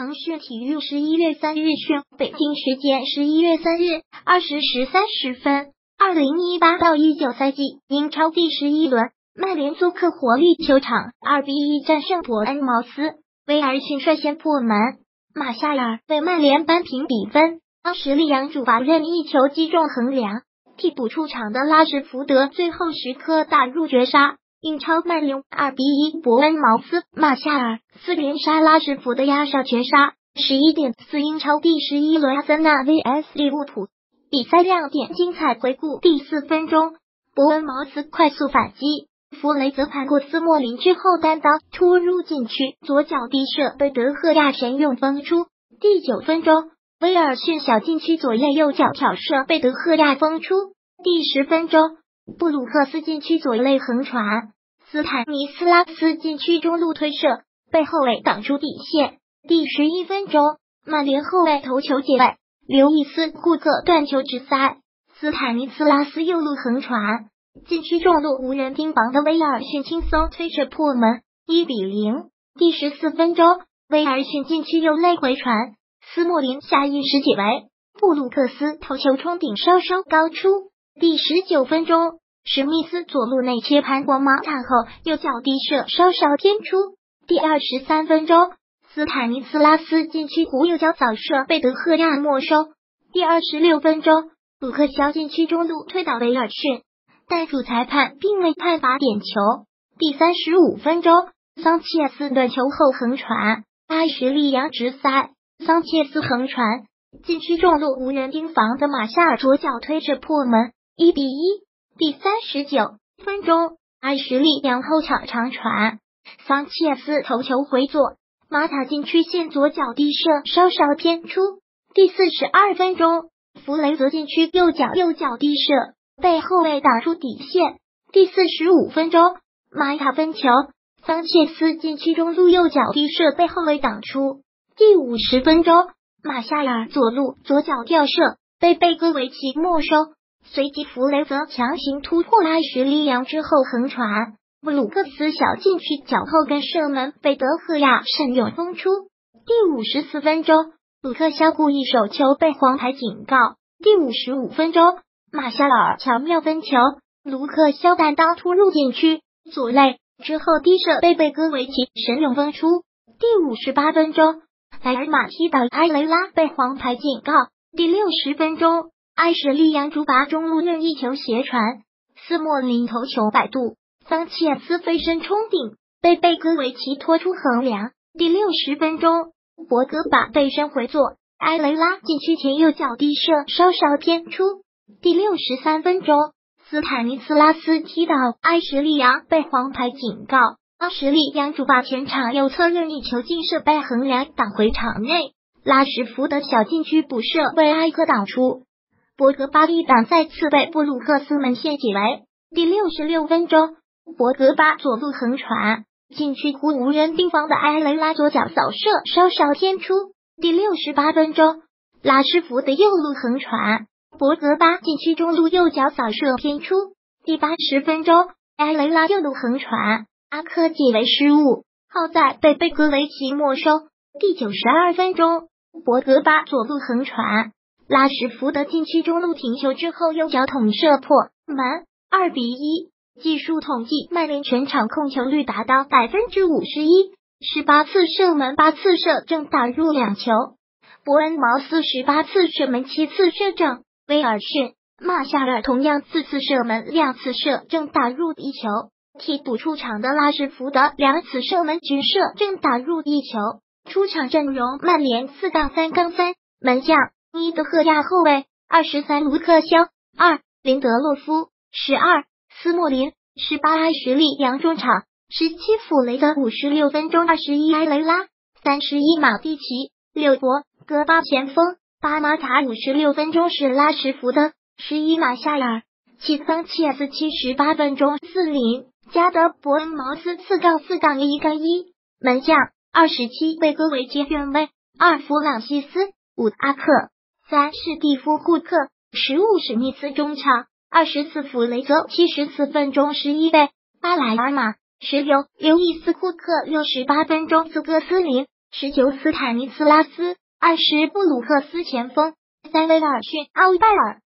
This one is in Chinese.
腾讯体育11月3日讯，北京时间11月3日20时30分，2018到19赛季英超第11轮，曼联做客活力球场2-1战胜伯恩茅斯，威尔逊率先破门，马夏尔为曼联扳平比分，阿什利杨主罚任意球击中横梁，替补出场的拉什福德最后时刻打入绝杀。英超曼联2-1伯恩茅斯，马夏尔4连杀拉什福德压上绝杀。11:4英超第11轮阿森纳 vs 利物浦，比赛亮点精彩回顾。第4分钟，伯恩茅斯快速反击，弗雷泽盘过斯莫林之后单刀突入禁区，左脚低射被德赫亚神勇封出。第9分钟，威尔逊小禁区左肋右脚挑射被德赫亚封出。第10分钟，布鲁克斯禁区左肋横传，斯坦尼斯拉斯禁区中路推射被后卫挡出底线。第11分钟，曼联后卫头球解围，刘易斯库克断球直塞，斯坦尼斯拉斯右路横传，禁区中路无人盯防的威尔逊轻松推射破门，1-0。第14分钟，威尔逊禁区右肋回传，斯莫林下意识解围，布鲁克斯头球冲顶稍稍高出。第19分钟，史密斯左路内切盘过马塔后右脚低射稍稍偏出。第23分钟，斯坦尼斯拉斯禁区弧右脚扫射被德赫亚没收。第26分钟，鲁克肖禁区中路推倒威尔逊，但主裁判并未判罚点球。第35分钟，桑切斯断球后横传，阿什利杨直塞，桑切斯横传，禁区中路无人盯防的马夏尔左脚推射破门，1-1。第39分钟，阿什利杨后场长传，桑切斯头球回左，马塔禁区线左脚低射稍稍偏出。第42分钟，弗雷泽禁区右脚低射被后卫挡出底线。第45分钟，马塔分球，桑切斯禁区中路右脚低射被后卫挡出。第50分钟，马夏尔左路左脚吊射被贝戈维奇没收，随即弗雷泽强行突破阿什利杨之后横传，布鲁克斯小禁区脚后跟射门被德赫亚神勇封出。第54分钟，鲁克肖故意手球被黄牌警告。第55分钟，马夏尔巧妙分球，卢克肖单刀突入禁区左肋之后低射被贝戈维奇神勇封出。第58分钟，莱尔马踢倒埃雷拉被黄牌警告。第60分钟，阿什利杨主罚中路任意球斜传，斯莫林头球摆渡，桑切斯飞身冲顶被贝戈维奇拖出横梁。第60分钟，博格巴背身回左，埃雷拉禁区前右脚低射稍稍偏出。第63分钟，斯坦尼斯拉斯踢倒阿什利杨被黄牌警告，阿什利杨主罚前场右侧任意球劲射被横梁挡回场内，拉什福德小禁区补射被埃克挡出，博格巴一挡再次被布鲁克斯门线解围。第66分钟，博格巴左路横传，禁区弧无人盯防的埃雷拉左脚扫射稍稍偏出。第68分钟，拉什福德右路横传，博格巴禁区中路右脚扫射偏出。第80分钟，埃雷拉右路横传，阿科解围失误，好在被贝戈维奇没收。第92分钟，博格巴左路横传，拉什福德禁区中路停球之后右脚捅射破门，2-1。技术统计，曼联全场控球率达到 51%，18 次射门8次射正打入2球，伯恩茅斯18次射门7次射正，威尔逊、马夏尔同样4次射门2次射正打入1球，替补出场的拉什福德2次射门均射正打入1球。出场阵容，曼联4-3-3，门将伊德赫亚，后卫23卢克肖，2林德洛夫，12斯莫林，18阿什利杨中场，17弗雷泽56分钟21埃雷拉，31马蒂奇，6博格巴前锋，8马塔56分钟是拉什福德，11马夏尔，7桑切斯78分钟40加德伯恩茅斯4-4-1-1，门将27贝戈维奇原位，2弗朗西斯，5阿克，3史蒂夫库克，15史密斯中场，24弗雷泽74分钟11倍，8莱尔马，16刘易斯库克68分钟，斯科斯林 19斯坦尼斯拉斯，20布鲁克斯前锋，3威尔逊奥拜尔，